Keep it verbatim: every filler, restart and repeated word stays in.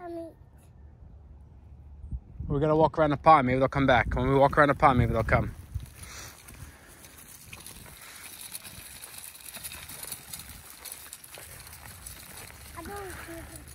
We're gonna walk around the pond, maybe they'll come back. When we walk around the pond, maybe they'll come. I don't see them.